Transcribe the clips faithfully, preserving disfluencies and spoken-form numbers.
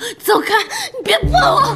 走开！你别碰我！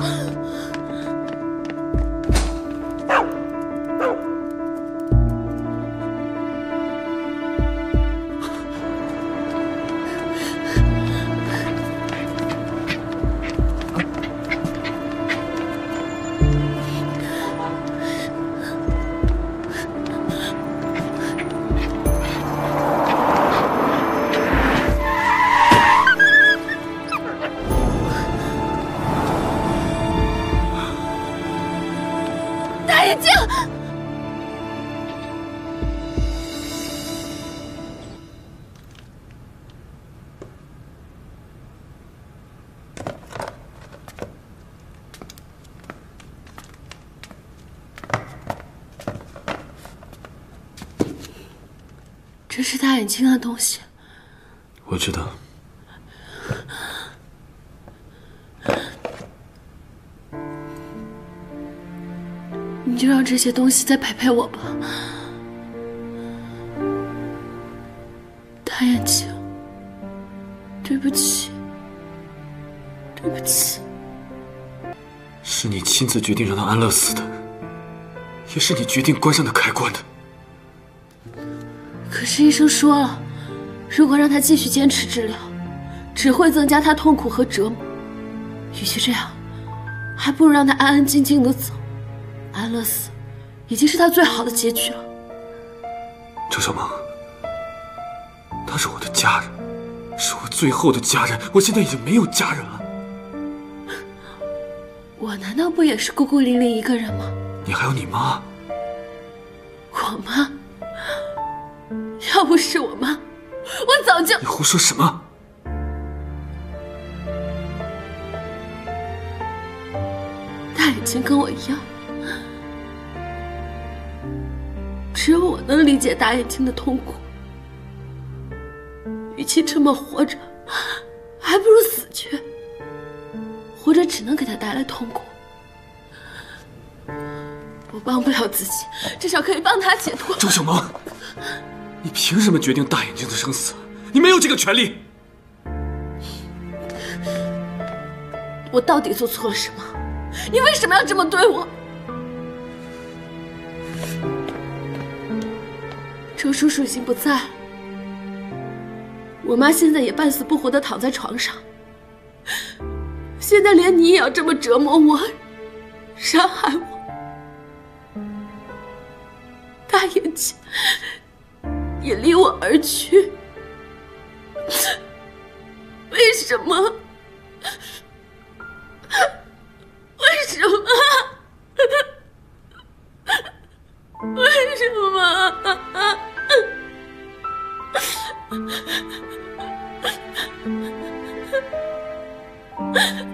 这是大眼睛的东西。 我知道。 你就让这些东西再陪陪我吧。大眼睛，对不起，对不起。 是你亲自决定让他安乐死的，也是你决定关上的开关的。 可是医生说了，如果让他继续坚持治疗，只会增加他痛苦和折磨。与其这样，还不如让他安安静静的走。安乐死已经是他最好的结局了。 周小萌，他是我的家人，是我最后的家人。我现在已经没有家人了。 我难道不也是孤孤零零一个人吗？ 你还有你妈。 我妈？要不是我妈，我早就…… 你胡说什么？ 大眼睛跟我一样，只有我能理解大眼睛的痛苦。与其这么活着，还不如死去。活着只能给他带来痛苦。我帮不了自己，至少可以帮他解脱。 周小萌，你凭什么决定大眼睛的生死？你没有这个权利。 我到底做错了什么？你为什么要这么对我？周叔叔已经不在了，我妈现在也半死不活的躺在床上。现在连你也要这么折磨我，伤害我。大眼睛也离我而去，为什么？为什么？为什么？